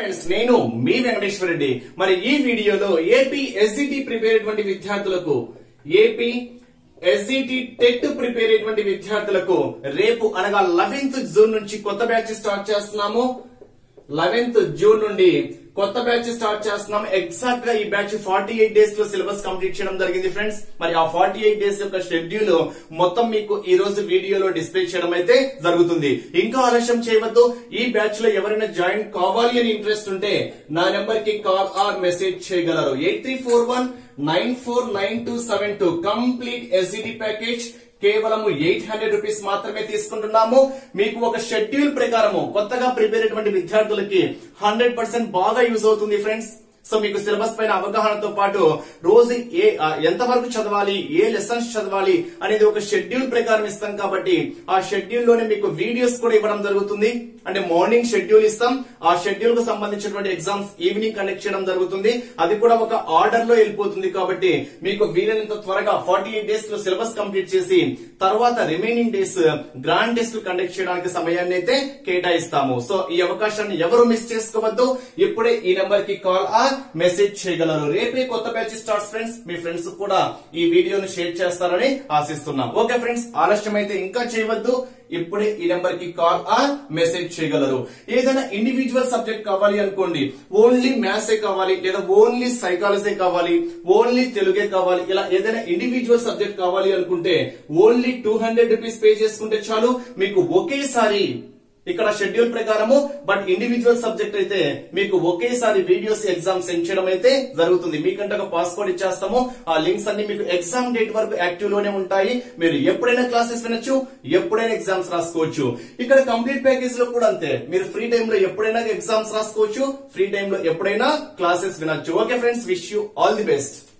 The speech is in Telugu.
ఫ్రెండ్స్ నేను మీ వెంకటేశ్వర రెడ్డి మరి ఈ వీడియోలో ఏపీ ఎస్జిటి ప్రిపేర్ అయ్యేటువంటి విద్యార్థులకు ఏపీ ఎస్జిటి టెట్ ప్రిపేర్ అయ్యేటువంటి విద్యార్థులకు రేపు అనగా 11th జూన్ నుంచి కొత్త బ్యాచ్ స్టార్ట్ చేస్తున్నాము 11th జూన్ నుండి కొత్త బ్యాచ్ స్టార్ట్ చేస్తున్నాం ఎగ్జాక్ట్ గా ఈ బ్యాచ్ 48 డేస్ లో సిలబస్ కంప్లీట్ చేయడం జరిగింది ఫ్రెండ్స్ మరి ఆ 48 డేస్ యొక్క షెడ్యూల్ మొత్తం మీకు ఈ రోజు వీడియోలో డిస్ప్లే చేయడం అయితే జరుగుతుంది ఇంకా ఆలస్యం చేయవద్దు ఈ బ్యాచ్ లో ఎవరైనా జాయిన్ కావాలి అని ఇంట్రెస్ట్ ఉంటే నా నెంబర్ కి కాల్ ఆర్ మెసేజ్ చేయగలరు 8341949272 కంప్లీట్ ఎస్జిటి ప్యాకేజ్ కేవలం 800 రూపీస్ మాత్రమే తీసుకుంటున్నాము మీకు ఒక షెడ్యూల్ ప్రకారము కొత్తగా ప్రిపేర్ అయ్యేటువంటి విద్యార్థులకి 100% బాగా యూజ్ అవుతుంది ఫ్రెండ్స్ సో మీకు సిలబస్ పైన అవగాహనతో పాటు రోజు ఎంత వరకు చదవాలి ఏ లెసన్స్ చదవాలి అనేది ఒక షెడ్యూల్ ప్రకారం ఇస్తాం కాబట్టి ఆ షెడ్యూల్ లోనే మీకు వీడియోస్ కూడా ఇవ్వడం జరుగుతుంది అంటే మార్నింగ్ షెడ్యూల్ ఇస్తాం ఆ షెడ్యూల్ కు సంబంధించినటువంటి ఎగ్జామ్స్ ఈవినింగ్ కండక్ట్ చేయడం జరుగుతుంది అది కూడా ఒక ఆర్డర్ లో వెళ్ళిపోతుంది కాబట్టి మీకు వీలైనంత త్వరగా 48 డేస్ లో సిలబస్ కంప్లీట్ చేసి తర్వాత remaining days grand test conduct చేయడానికి సమయాన్ని అయితే కేటాయిస్తాము సో ఈ అవకాశాన్ని ఎవరు మిస్ చేసుకోవద్దు ఇప్పుడే ఈ నెంబర్ కి కాల్ ఆర్ మెసేజ్ చేయగలరు రేపే కొత్త బ్యాచ్ స్టార్ట్స్ ఫ్రెండ్స్ మీ ఫ్రెండ్స్ కూడా ఈ వీడియోను షేర్ చేస్తారని ఆశిస్తున్నాం ఓకే ఫ్రెండ్స్ ఆలస్యం అయితే ఇంకా చేయవద్దు ఇప్పుడే ఈ నెంబర్ కి కాల్ ఆర్ మెసేజ్ చేయగలరు ఏదైనా ఇండివిజువల్ సబ్జెక్ట్ కావాలి అనుకోండి ఓన్లీ మ్యాథ్స్ కావాలి లేదా ఓన్లీ సైకాలజీ కావాలి ఓన్లీ తెలుగే కావాలి ఇలా ఏదైనా ఇండివిజువల్ సబ్జెక్ట్ కావాలి అనుకుంటే ఓన్లీ 200 రూపీస్ పే చేసుకుంటే చాలు మీకు ఒకేసారి ఇక్కడ షెడ్యూల్ ప్రకారము బట్ ఇండివిజువల్ సబ్జెక్ట్ అయితే మీకు ఒకేసారి వీడియోస్ ఎగ్జామ్ సెండ్ చేయడం అయితే జరుగుతుంది మీకంటే ఒక పాస్పోర్ట్ ఇచ్చేస్తాము ఆ లింక్స్ అన్ని మీకు ఎగ్జామ్ డేట్ వరకు యాక్టివ్ లోనే ఉంటాయి మీరు ఎప్పుడైనా క్లాసెస్ వినొచ్చు ఎప్పుడైనా ఎగ్జామ్స్ రాసుకోవచ్చు ఇక్కడ కంప్లీట్ ప్యాకేజ్ లో కూడా అంతే మీరు ఫ్రీ టైమ్ లో ఎప్పుడైనా ఎగ్జామ్స్ రాసుకోవచ్చు ఫ్రీ టైమ్ లో ఎప్పుడైనా క్లాసెస్ వినొచ్చు okay friends wish you all the best